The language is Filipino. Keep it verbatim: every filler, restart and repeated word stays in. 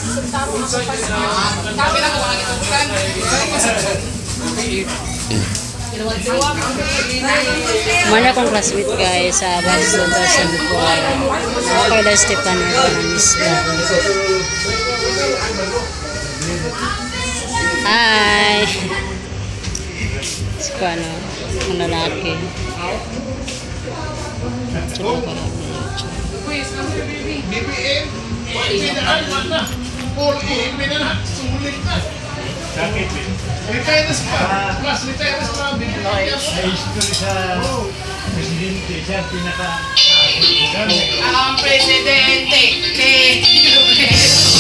Mana kong classmate guys sa Bas two thousand four. Ako kay Stefan Hernandez. Hi! Si ano, ang lalaki. Tsaka ka lang. B B M? Pinaan na. four A M na. Sulit na. Sakit eh. Retires pa. Plus retires pa. Na-history sa presidente. Siya pinaka... Ang presidente.